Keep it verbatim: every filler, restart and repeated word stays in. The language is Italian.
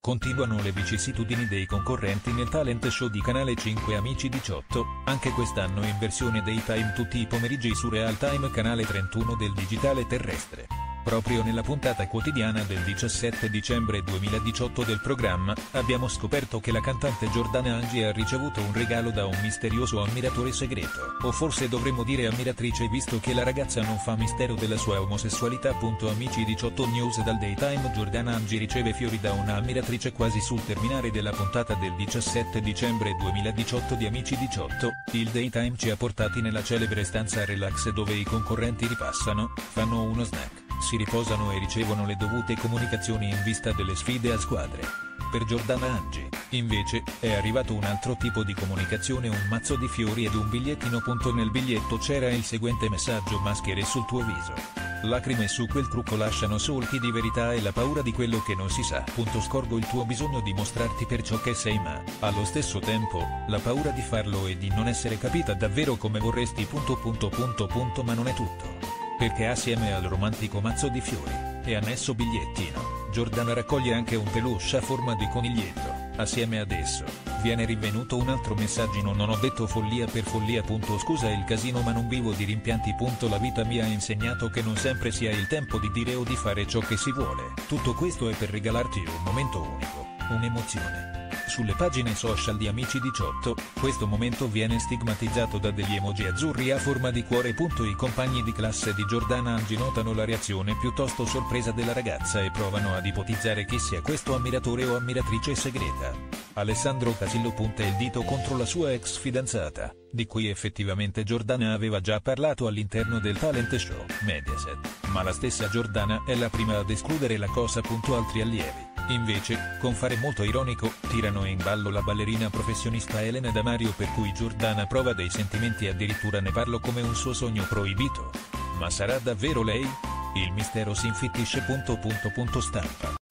Continuano le vicissitudini dei concorrenti nel talent show di Canale cinque Amici diciotto, anche quest'anno in versione daytime tutti i pomeriggi su Real Time Canale trentuno del digitale terrestre. Proprio nella puntata quotidiana del diciassette dicembre duemiladiciotto del programma, abbiamo scoperto che la cantante Giordana Angie ha ricevuto un regalo da un misterioso ammiratore segreto, o forse dovremmo dire ammiratrice visto che la ragazza non fa mistero della sua omosessualità. Amici diciotto News dal daytime. Giordana Angie riceve fiori da una ammiratrice quasi sul terminare della puntata del diciassette dicembre duemiladiciotto di Amici diciotto, il daytime ci ha portati nella celebre stanza relax dove i concorrenti ripassano, fanno uno snack, si riposano e ricevono le dovute comunicazioni in vista delle sfide a squadre. Per Giordana Angie, invece, è arrivato un altro tipo di comunicazione: un mazzo di fiori ed un bigliettino. Nel biglietto c'era il seguente messaggio: maschere sul tuo viso. Lacrime su quel trucco lasciano solchi di verità e la paura di quello che non si sa. Scorgo il tuo bisogno di mostrarti per ciò che sei, ma, allo stesso tempo, la paura di farlo e di non essere capita davvero come vorresti. Punto punto punto punto ma non è tutto. Perché assieme al romantico mazzo di fiori, e annesso bigliettino, Giordana raccoglie anche un peluche a forma di coniglietto. Assieme ad esso, viene rinvenuto un altro messaggino: non ho detto follia per follia. Scusa il casino ma non vivo di rimpianti. La vita mi ha insegnato che non sempre si ha il tempo di dire o di fare ciò che si vuole. Tutto questo è per regalarti un momento unico, un'emozione. Sulle pagine social di Amici diciotto, questo momento viene stigmatizzato da degli emoji azzurri a forma di cuore. I compagni di classe di Giordana Angie notano la reazione piuttosto sorpresa della ragazza e provano ad ipotizzare chi sia questo ammiratore o ammiratrice segreta. Alessandro Casillo punta il dito contro la sua ex fidanzata, di cui effettivamente Giordana aveva già parlato all'interno del talent show Mediaset, ma la stessa Giordana è la prima ad escludere la cosa. Altri allievi, invece, con fare molto ironico, tirano in ballo la ballerina professionista Elena Damario, per cui Giordana prova dei sentimenti e addirittura ne parla come un suo sogno proibito. Ma sarà davvero lei? Il mistero si infittisce. Stampa.